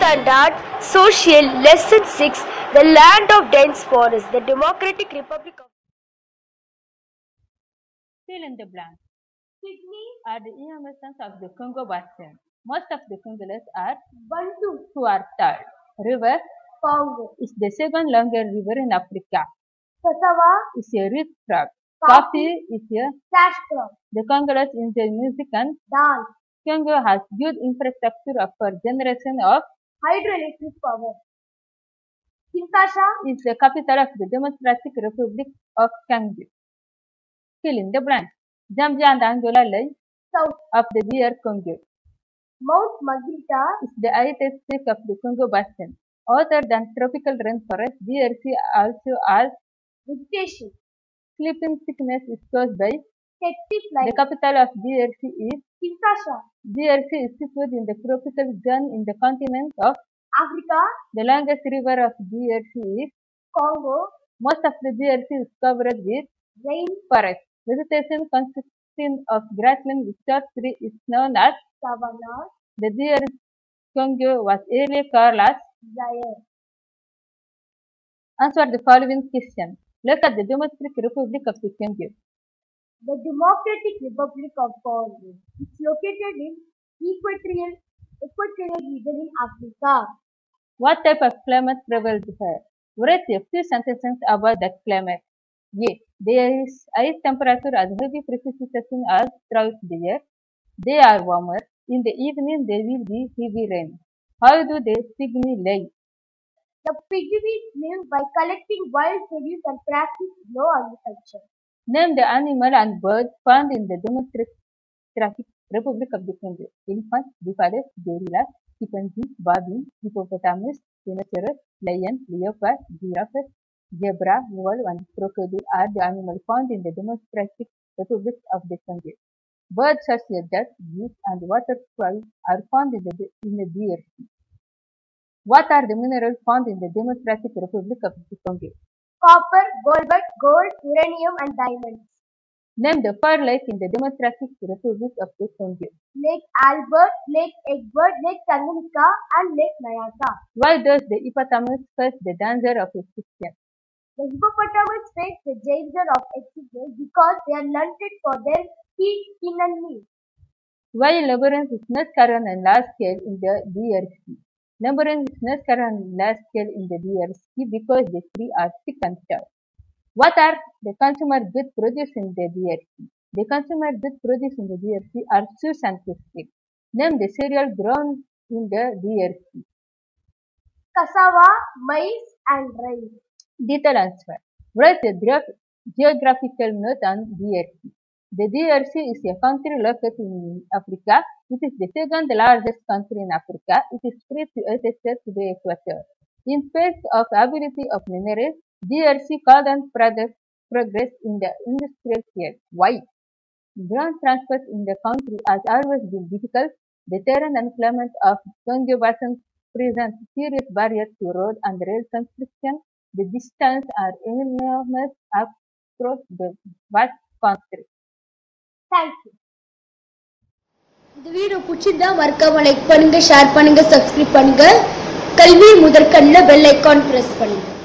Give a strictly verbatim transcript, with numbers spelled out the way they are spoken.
Standard Social Lesson six The Land of Dense Forest, the Democratic Republic of Fill in the blank. Pygmies are the inhabitants of the Congo Basin. Most of the Congolese are Bantu, who are tall. River Congo is the second longest river in Africa. Cassava is a root crop. Coffee is a cash crop. The Congolese enjoy music and dance. Congo has good infrastructure for generation of hydroelectric power. Kinshasa is the capital of the Democratic Republic of Congo. Fill in the blank. Zambia and Angola lie south of the D R Congo. Mount Magritta is the highest peak of the Congo Basin. Other than tropical rainforest, D R C also has vegetation. Sleeping sickness is caused by the capital of D R C is Kinshasa. D R C is situated in the tropical zone in the continent of Africa. The longest river of D R C is Congo. Most of the D R C is covered with rainforest. Vegetation consisting of grassland with short trees is known as savanna. The D R Congo was earlier called as Zaire. Answer the following question. Look at the Democratic Republic of the Congo. The Democratic Republic of Congo is located in equatorial equatorial region in Africa. What type of climate prevails here? Write a few sentences about that climate. A. There is high temperature and heavy precipitation all throughout the year. They are warmer. In the evening there will be heavy rain. How do the pygmies live? The pygmies live by collecting wild produce and practice low agriculture. Name the animal and birds found in the Democratic Republic of the Congo. Elephant, buffalo, gorilla, chimpanzee, baboon, hippopotamus, rhinoceros, lion, leopard, giraffe, zebra, wolf, and crocodile are the animals found in the Democratic Republic of the Congo. Birds such as duck, geese, and waterfowl are found in the, in the D R C. What are the minerals found in the Democratic Republic of the Congo? Copper, gold, gold, uranium, and diamonds. Name the four lakes in the Democratic Republic of the Congo. Lake Albert, Lake Egbert, Lake Tanganyika, and Lake Nyasa. Why does the hippopotamus face the danger of extinction? The hippopotamus face the danger of extinction because they are hunted for their teeth, skin, and meat. Why labyrinth is not carried on large scale in the D R C? Labyrinth is not carried on large scale in the D R C because the trees are thick and tall. What are the consumer goods produced in the D R C? The consumer goods produced in the D R C are shoes and textiles. Name the cereal grown in the D R C. Cassava, maize, and rice. Detailed answer. Write a geographical note on D R C. The D R C is a country located in Africa. It is the second largest country in Africa. It is free to access to the equator. In face of ability of minerals, D R C couldn't progress in the industrial field. Why? Ground transport in the country has always been difficult. The terrain and climate of Congo Basin present serious barriers to road and rail construction. The distances are enormous across the vast country. Thank you. இந்த video பிடிச்சிருந்தா மறக்காம like பண்ணுங்க, share பண்ணுங்க, subscribe பண்ணுங்க. கல்வி முதற்கண்ணில் bell icon press பண்ணுங்க.